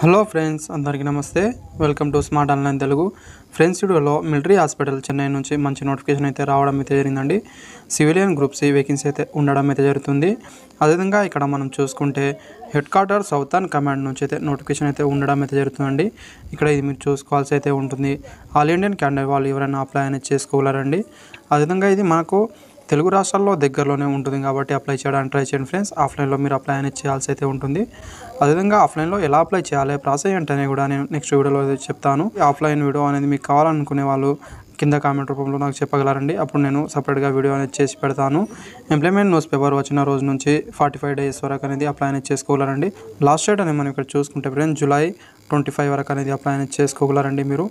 Hello friends, అందరికీ నమస్తే. Welcome to smart online Telugu. Friends, వీడియోలో మిలిటరీ హాస్పిటల్ చెన్నై నుంచి మంచి నోటిఫికేషన్ అయితే రావడం అయితే జరిగిందండి. సివిలియన్ గ్రూప్ సి వేకెన్సీ అయితే ఉండడం అయితే జరుగుతుంది. అదేవిధంగా ఇక్కడ మనం చూసుకుంటే హెడ్ క్వార్టర్ సౌతర్న్ కమాండ్ నుంచి అయితే నోటిఫికేషన్ అయితే ఉండడం అయితే జరుగుతుందండి. ఇక్కడ ఇది మీరు చూసుకోవాల్సి అయితే ఉంటుంది. ఆల్ ఇండియన్ క్యాండిడేట్ వాళ్ళు ఎవరైనా అప్లై అనేది చేసుకోగలరండి. అదేవిధంగా ఇది మనకు తెలుగు రాష్ట్రాల్లో దగ్గరలోనే ఉంటుంది కాబట్టి అప్లై చేయడానికి ట్రై చేయండి ఫ్రెండ్స్. ఆఫ్లైన్లో మీరు అప్లై అనేది చేయాల్సి అయితే ఉంటుంది. అదేవిధంగా ఆఫ్లైన్లో ఎలా అప్లై చేయాలి, ప్రాసెస్ ఏంటనే కూడా నేను నెక్స్ట్ వీడియోలో చెప్తాను. ఆఫ్లైన్ వీడియో అనేది మీకు కావాలనుకునే వాళ్ళు కింద కామెంట్ రూపంలో నాకు చెప్పగలరండి. అప్పుడు నేను సపరేట్గా వీడియో అనేది చేసి పెడతాను. ఎంప్లాయ్మెంట్ న్యూస్ పేపర్ వచ్చిన రోజు నుంచి 45 డేస్ వరకు అనేది అప్లై అనేది చేసుకోగలరండి. లాస్ట్ డేట్ అనేది మనం ఇక్కడ చూసుకుంటే ఫ్రెండ్స్ జూలై 25 వరకు అనేది అప్లై అనేది చేసుకోగలరండి మీరు.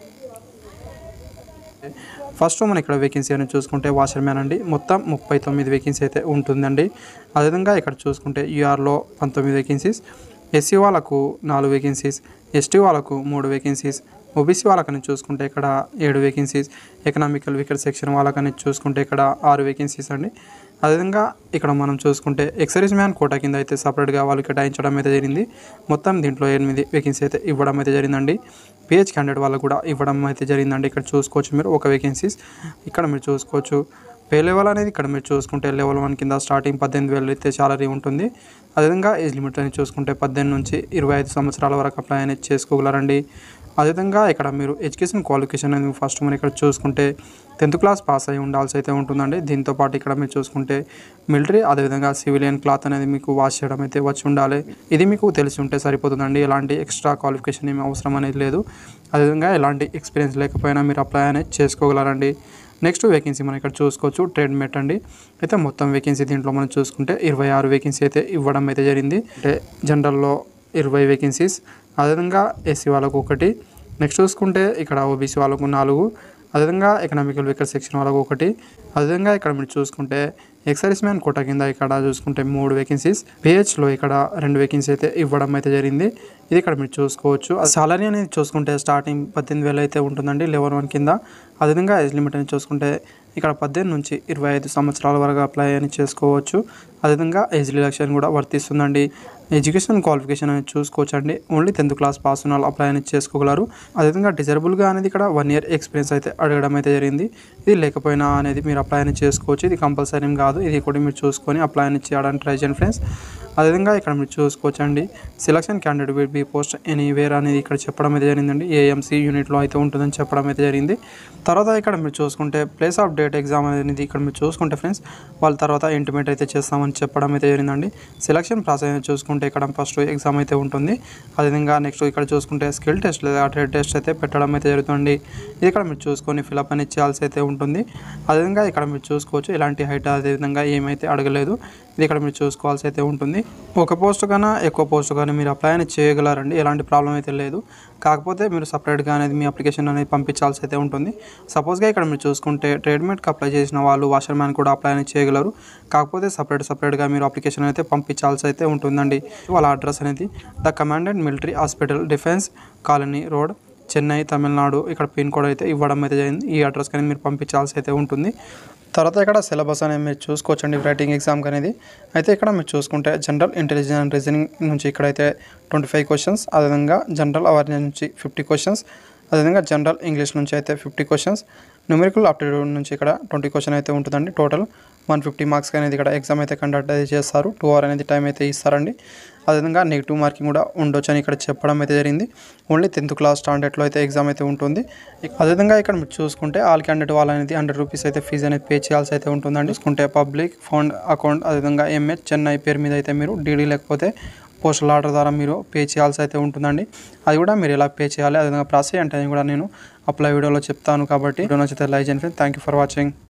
ఫస్ట్ మనం ఇక్కడ వేకెన్సీ అనేది చూసుకుంటే వాషర్ మ్యాన్ అండి. మొత్తం 39 వేకెన్సీ అయితే ఉంటుందండి. అదేవిధంగా ఇక్కడ చూసుకుంటే యూఆర్లో 19 వేకెన్సీస్, ఎస్సీ వాళ్ళకు 4 వేకెన్సీస్, ఎస్టీ వాళ్ళకు 3 వేకెన్సీస్, ఓబీసీ వాళ్ళకని చూసుకుంటే ఇక్కడ 7 వేకెన్సీస్, ఎకనామికల్ వీకర్ సెక్షన్ వాళ్ళకని చూసుకుంటే ఇక్కడ 6 వేకెన్సీస్ అండి. అదేవిధంగా ఇక్కడ మనం చూసుకుంటే ఎక్సర్వీస్ మ్యాన్ కోటా కింద అయితే సపరేట్గా వాళ్ళు కేటాయించడం అయితే జరిగింది. మొత్తం దీంట్లో 8 వేకెన్సీ అయితే ఇవ్వడం అయితే జరిగిందండి. పిహెచ్ క్యాండిడేట్ వాళ్ళకు కూడా ఇవ్వడం అయితే జరిగిందండి. ఇక్కడ చూసుకోవచ్చు మీరు 1 వేకెన్సీస్. ఇక్కడ మీరు చూసుకోవచ్చు పే లెవెల్ అనేది ఇక్కడ మీరు చూసుకుంటే లెవెల్ 1 కింద స్టార్టింగ్ 18,000 అయితే సాలరీ ఉంటుంది. అదేవిధంగా ఏజ్ లిమిట్ అని చూసుకుంటే 18 నుంచి 25 సంవత్సరాల వరకు అప్లై అనేది చేసుకోగలరండి. అదేవిధంగా ఇక్కడ మీరు ఎడ్యుకేషన్ క్వాలిఫికేషన్ అనేది ఫస్ట్ మనం ఇక్కడ చూసుకుంటే 10th క్లాస్ పాస్ అయి ఉండాల్సి అయితే ఉంటుందండి. దీంతోపాటు ఇక్కడ మీరు చూసుకుంటే మిలిటరీ అదేవిధంగా సివిలియన్ క్లాత్ అనేది మీకు వాష్ చేయడం అయితే వచ్చి ఉండాలి. ఇది మీకు తెలిసి ఉంటే సరిపోతుందండి. ఎలాంటి ఎక్స్ట్రా క్వాలిఫికేషన్ ఏమి అవసరం అనేది లేదు. అదేవిధంగా ఎలాంటి ఎక్స్పీరియన్స్ లేకపోయినా మీరు అప్లై అనేది చేసుకోగలరండి. నెక్స్ట్ వేకెన్సీ మనం ఇక్కడ చూసుకోవచ్చు ట్రేడ్ మెట్ అండి. అయితే మొత్తం వేకెన్సీ దీంట్లో మనం చూసుకుంటే 26 వేకెన్సీ అయితే ఇవ్వడం అయితే జరిగింది. అంటే జనరల్లో 20 వేకెన్సీస్, అదేవిధంగా ఎస్సీ వాళ్ళకు 1, నెక్స్ట్ చూసుకుంటే ఇక్కడ ఓబీసీ వాళ్ళకు 4, అదేవిధంగా ఎకనామికల్ వీకర్ సెక్షన్ వాళ్ళకు 1, అదేవిధంగా ఇక్కడ మీరు చూసుకుంటే ఎక్సర్వీస్ మ్యాన్ కోటా కింద ఇక్కడ చూసుకుంటే 3 వేకెన్సీస్, పిహెచ్లో ఇక్కడ 2 వేకెన్సీ అయితే ఇవ్వడం అయితే జరిగింది. ఇది ఇక్కడ మీరు చూసుకోవచ్చు. సాలరీ అనేది చూసుకుంటే స్టార్టింగ్ 18,000 అయితే ఉంటుందండి లెవెల్ 1 కింద. అదేవిధంగా ఏజ్ లిమిట్ అని చూసుకుంటే ఇక్కడ 18 నుంచి 25 సంవత్సరాల వరకు అప్లై అని చేసుకోవచ్చు. అదేవిధంగా ఏజ్ రిలాక్సేషన్ కూడా వర్తిస్తుందండి. ఎడ్యుకేషన్ క్వాలిఫికేషన్ అనేది చూసుకోవచ్చు అండి. ఓన్లీ 10th క్లాస్ పాస్ ఉన్న వాళ్ళు అప్లై అనేది చేసుకోగలరు. అదేవిధంగా డిజరబుల్గా అనేది ఇక్కడ 1 ఇయర్ ఎక్స్పీరియన్స్ అయితే అడగడం అయితే జరిగింది. ఇది లేకపోయినా అనేది మీరు అప్లై అనేది చేసుకోవచ్చు. ఇది కంపల్సరీ కాదు. ఇది కూడా మీరు చూసుకొని అప్లై అనేది చేయడానికి ట్రై చేయండి ఫ్రెండ్స్. అదేవిధంగా ఇక్కడ మీరు చూసుకోవచ్చు అండి selection candidate will be post anywhere అనేది ఇక్కడ చెప్పడం అయితే జరిగిందండి. ఏఎంసీ యూనిట్లో అయితే ఉంటుందని చెప్పడం అయితే జరిగింది. తర్వాత ఇక్కడ మీరు చూసుకుంటే ప్లేస్ ఆఫ్ డేట్ ఎగ్జామ్ అనేది ఇక్కడ మీరు చూసుకుంటే ఫ్రెండ్స్ వాళ్ళ తర్వాత ఇంటిమేట్ అయితే చేస్తామని చెప్పడం అయితే జరిగిందండి. సెలక్షన్ ప్రాసెస్ చూసుకుంటే ఇక్కడ ఫస్ట్ ఎగ్జామ్ అయితే ఉంటుంది. అదేవిధంగా నెక్స్ట్ ఇక్కడ చూసుకుంటే స్కిల్ టెస్ట్ లేదా ట్రేడ్ టెస్ట్ అయితే పెట్టడం అయితే జరుగుతుంది. ఇది ఇక్కడ మీరు చూసుకొని ఫిలప్ అనేది చేయాల్సి అయితే ఉంటుంది. అదేవిధంగా ఇక్కడ మీరు చూసుకోవచ్చు ఎలాంటి హైట్ అదేవిధంగా ఏమైతే అడగలేదు. ఇది ఇక్కడ మీరు చూసుకోవాల్సి అయితే ఉంటుంది. ఒక పోస్ట్ కన్నా ఎక్కువ పోస్ట్ కానీ మీరు అప్లై అనేది చేయగలరండి. ఎలాంటి ప్రాబ్లం అయితే లేదు. కాకపోతే మీరు సపరేట్గా అనేది మీ అప్లికేషన్ అనేది పంపించాల్సి అయితే ఉంటుంది. సపోజ్గా ఇక్కడ మీరు చూసుకుంటే ట్రేడ్మేట్కి అప్లై చేసిన వాళ్ళు వాషర్ మ్యాన్ కూడా అప్లై అనేది చేయగలరు. కాకపోతే సపరేట్గా మీరు అప్లికేషన్ అయితే పంపించాల్సి అయితే ఉంటుందండి. వాళ్ళ అడ్రస్ అనేది the commandant military hospital defence colony road Chennai Tamil Nadu ఇక్కడ పిన్ కోడ్ అయితే ఇవ్వడం అయితే జరిగింది. ఈ అడ్రస్కి అనేది మీరు పంపించాల్సి అయితే ఉంటుంది. తర్వాత ఇక్కడ సిలబస్ అనేది మీరు చూసుకోవచ్చండి రైటింగ్ ఎగ్జామ్కి అనేది. అయితే ఇక్కడ మీరు చూసుకుంటే జనరల్ ఇంటెలిజెన్స్ అండ్ రీజనింగ్ నుంచి ఇక్కడైతే 25 క్వశ్చన్స్, అదేవిధంగా జనరల్ అవేర్నెస్ నుంచి 50 క్వశ్చన్స్, అదేవిధంగా జనరల్ ఇంగ్లీష్ నుంచి అయితే 50 క్వశ్చన్స్, న్యూమరికల్ ఆప్టిట్యూడ్ నుంచి ఇక్కడ 20 క్వశ్చన్ అయితే ఉంటుందండి. టోటల్ 150 మార్క్స్ అనేది ఇక్కడ ఎగ్జామ్ అయితే కండక్ట్ అయితే చేస్తారు. 2 hours అనేది టైం అయితే ఇస్తారండి. అదేవిధంగా నెగిటివ్ మార్కింగ్ కూడా ఉండొచ్చు అని ఇక్కడ చెప్పడం అయితే జరిగింది. ఓన్లీ 10th క్లాస్ స్టాండర్డ్లో అయితే ఎగ్జామ్ అయితే ఉంటుంది. అదేవిధంగా ఇక్కడ మీరు చూసుకుంటే ఆల్ క్యాండిడేట్ వాళ్ళు అనేది 100 రూపీస్ అయితే ఫీజు అనేది పే చేయాల్సి అయితే ఉంటుందండి. చూసుకుంటే పబ్లిక్ ఫండ్ అకౌంట్ అదేవిధంగా ఎంహెచ్ చెన్నై పేరు మీద అయితే మీరు డీడీ లేకపోతే పోస్టల్ ఆర్డర్ ద్వారా మీరు పే చేయాల్సి అయితే ఉంటుందండి. అది కూడా మీరు ఎలా పే చేయాలి అదేవిధంగా ప్రాసెస్ అంటే కూడా నేను అప్లై వీడియోలో చెప్తాను. కాబట్టి వీడియో నచ్చితే లైక్ చేయండి. Thank you for watching.